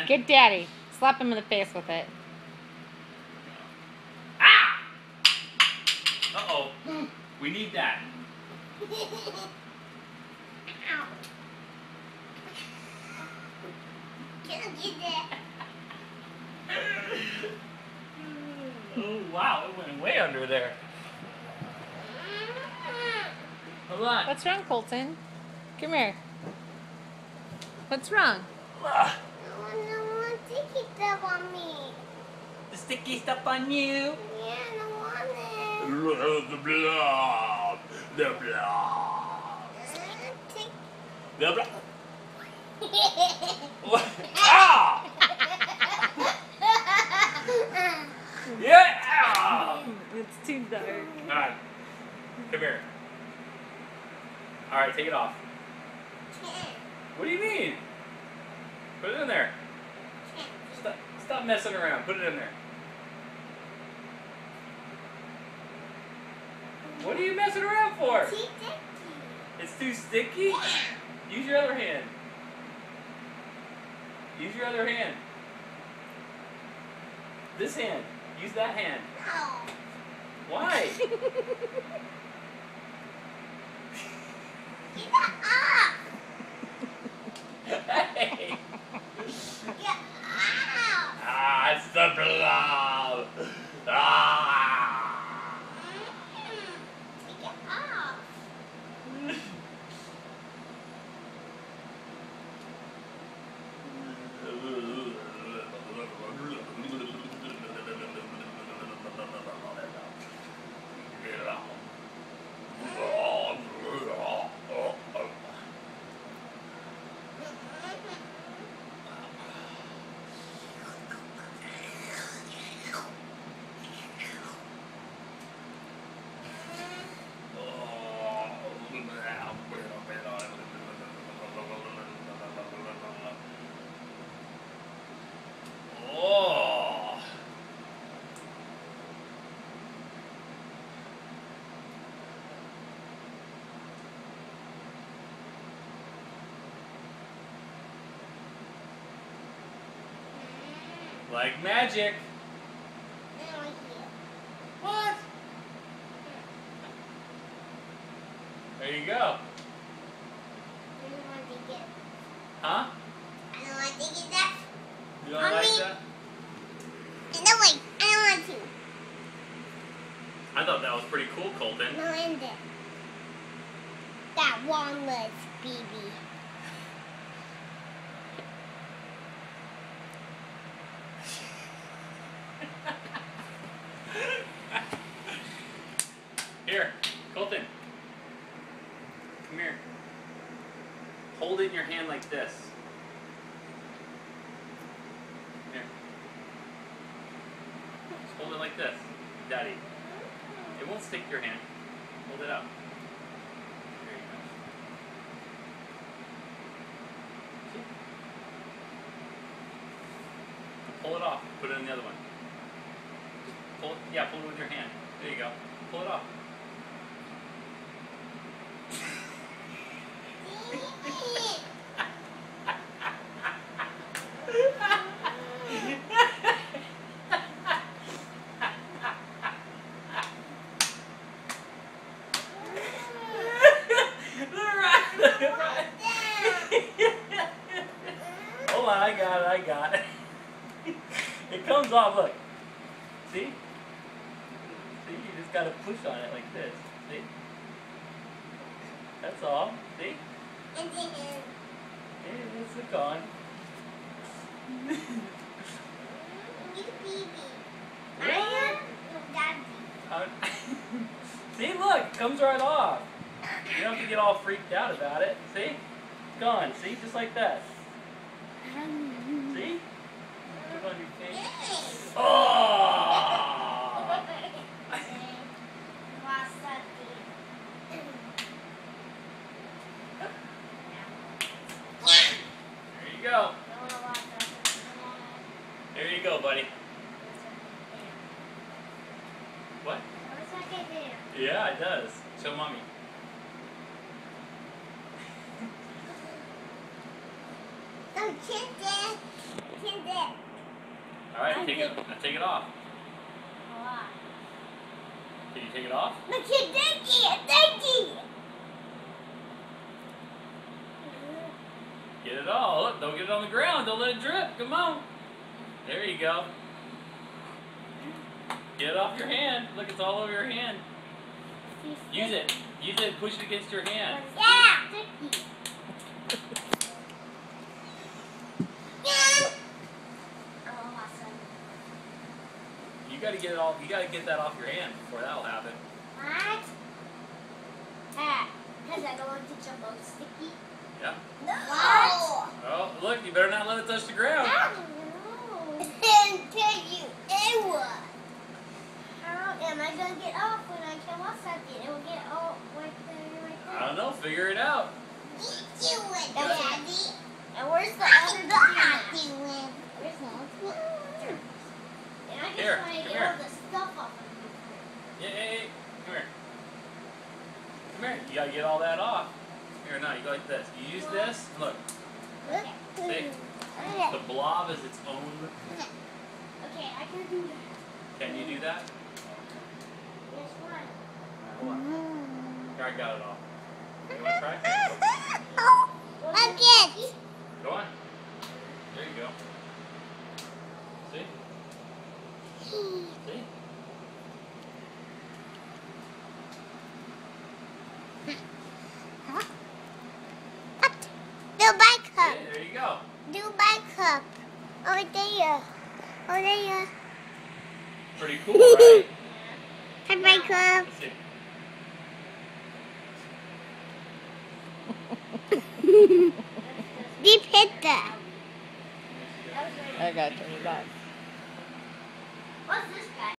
Get Daddy. Slap him in the face with it. Ah! Uh-oh. We need that. Ow. Can't get that. Oh, wow. It went way under there. Hold on. What's wrong, Colton? Come here. What's wrong? Ah, No one sticky stuff on me. the sticky stuff on you. Yeah, I don't want it. The blob. The blob. The blob. What? Ah! Yeah! Ah! It's too dark. Alright. Come here. Alright, take it off. What do you mean? Put it in there. Stop messing around. Put it in there. What are you messing around for? It's too sticky? Use your other hand. Use your other hand. This hand. Use that hand. No. Why? Get that off. Hey! Get off. Ah, it's the blob! Ah! Take it off. Oh! Like magic. Now here. What? There you go. I don't want to get. Huh? I don't want to get that. You don't Mommy. like that? No, wait. I don't want to. I thought that was pretty cool, Colton. No, end it. That walnut, baby. Here, Colton. Come here. Hold it in your hand like this. Here. Just hold it like this, Daddy. It won't stick to your hand. Hold it out. There you go. See? Pull it off. Put it in the other one. Just pull it. Yeah, pull it with your hand. There you go. Pull it off. Hold on, I got it. It comes off, look. See? See, you just gotta push on it like this. See? That's all. See? And then, Hey, that's the con. you baby. What? I am daddy. See, look, it comes right off. You don't have to get all freaked out about it. See? It's gone. See? Just like that. See? Put it on your face. Oh! There you go. There you go, buddy. What? Yeah, it does. Show mommy. Don't kiss it. chin's it. All right, take it. Now take it off. Why? Can you take it off? My chin, thank you. Get it all. Look, don't get it on the ground. Don't let it drip. Come on. There you go. Get it off your hand. Look, it's all over your hand. Use it. Use it and push it against your hand. Yeah. Oh, awesome. You gotta get it all. You gotta get that off your hand before that'll happen. What? Because I don't want to jump on sticky. Yeah. No. What? Oh, look, you better not let it touch the ground. No. And tell you, ew. How am I going to get off when I come off something? It will get all right there. I don't know. Figure it out. You would, Daddy. And where's the other doing? Where's the other? And I just Here, want to come get here. all the stuff off of Yeah, hey, come here. Come here. You gotta get all that off. Here, no, you go like this. You use this. Look, me. see? The blob is its own. Okay, I can do that. Can you do that? There's one. Hold on. Here, I got it all. You wanna try? Again. Go on. There you go. See? See? Dubai cup. Yeah, there you go. Dubai cup. Oh, there. Oh, there. Pretty cool, right? Dubai cup. Let's see. Deep hit that. I got to turn it back. What's this guy?